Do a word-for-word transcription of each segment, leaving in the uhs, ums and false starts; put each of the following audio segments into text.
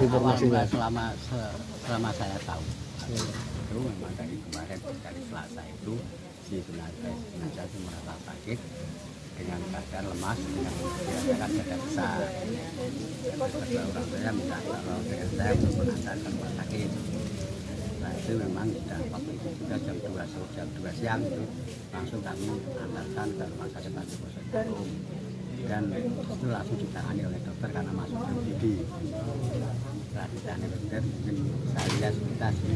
informasinya? Selama selama saya tahu. Hmm. Itu memang dari kemarin dari Selasa itu si jenazah jenazah itu merasa sakit dengan keadaan lemas dengan dirasakan dada besar. Kedua orang saya minta tolong dengan saya untuk mengantar ke rumah sakit. Nah itu memang sudah waktu itu sudah jam dua jam dua siang itu langsung kami antarkan ke rumah sakit Panti Jarum dan itu langsung ditangani oleh dokter karena masuk ke U G D. Setelah ditangani dokter mungkin saya lihat kita di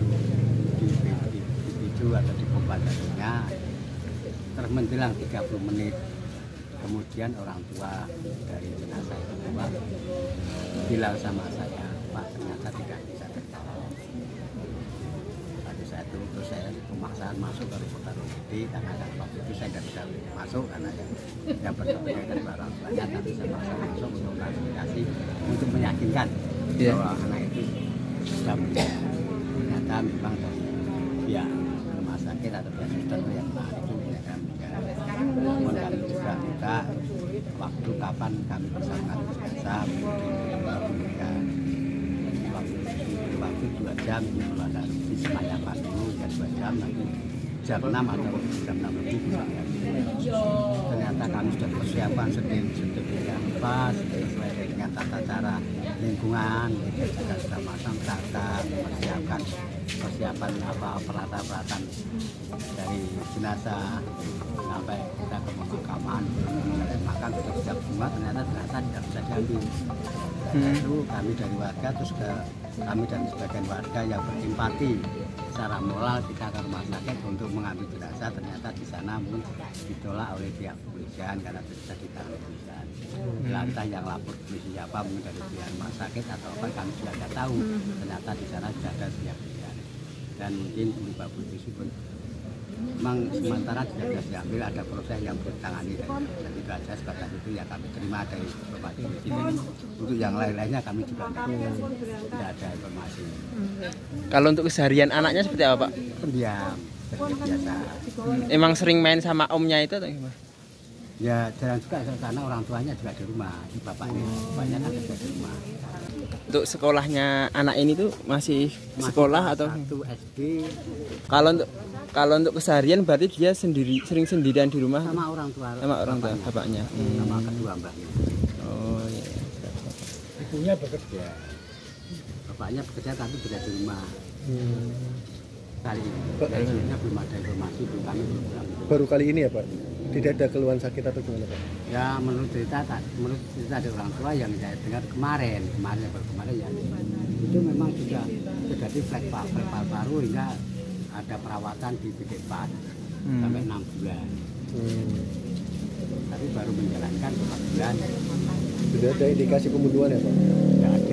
di video atau di pompa jantungnya termentilang tiga puluh menit. Kemudian orang tua dari jenazah itu bilang sama saya, Pak ternyata tidak bisa terjawab. Pada saat itu terus saya pemaksaan masuk ke rumah sakit karena kan waktu itu saya tidak bisa masuk karena yang yang berkepentingan dari orang tuanya, tapi saya maksa masuk untuk klarifikasi untuk meyakinkan yeah. bahwa anak itu sudah meninggal. Ternyata memang dari pihak rumah sakit atau pihak suster yang saat itu ternyata meninggal. Namun kami juga minta waktu kapan kami bisa mengambil jenazah meninggal. Waktu waktu dua jam ini kalau ada di semayangkan dulu ya dua jam nanti jam enam atau jam enam lebih bisa ternyata kami sudah persiapan sedemikian rupa sesuai dengan tata cara lingkungan kita juga sudah pasang data mempersiapkan persiapan apa peralatan-peralatan dari jenazah sampai kita ke pemakaman makan sudah siap semua ternyata ternyata tidak bisa diambil. Hmm. Itu kami dari warga terus ke kami dan sebagian warga yang bersimpati secara moral kita ke rumah sakit untuk mengambil jenazah ternyata di sana pun ditolak oleh pihak kepolisian karena sudah ditangani kepolisian. Lantas yang lapor polisi siapa mungkin dari pihak rumah sakit atau apa kami juga tidak tahu. Ternyata di sana sudah ada pihak kepolisian dan mungkin Pak Polisi pun memang sementara tidak bisa diambil ada proses yang bertangani dan itu aja sebatas itu ya kami terima dari Bapak Polisi ini. Untuk yang lain-lainnya kami juga tidak ada informasi. Kalau untuk keseharian anaknya seperti apa Pak? Pendiam, biasa. Emang sering main sama omnya itu atau gimana? Ya jarang juga karena orang tuanya juga di rumah, di bapaknya, bapaknya kan juga di rumah. Untuk sekolahnya anak ini tuh masih, masih sekolah atau? Satu S D. Kalau untuk kalau untuk keseharian berarti dia sendiri sering sendirian di rumah? Sama orang tua. Sama orang tua bapaknya. Hmm. Sama kedua mbaknya. Oh iya. Ibunya bekerja. Bapaknya bekerja tapi tidak di rumah. Hmm. Kali ini. Sebelumnya belum ada informasi, belum kami belum pulang. Baru kali ini ya Pak? Tidak ada keluhan sakit atau gimana Pak? Ya menurut cerita, menurut cerita dari orang tua yang saya dengar kemarin, kemarin baru kemarin ya itu memang sudah terjadi flek paru hingga ada perawatan di B D empat hmm. sampai enam bulan. Hmm. Tapi baru menjalankan empat bulan. Sudah ada indikasi pembunuhan ya Pak? Tidak ada.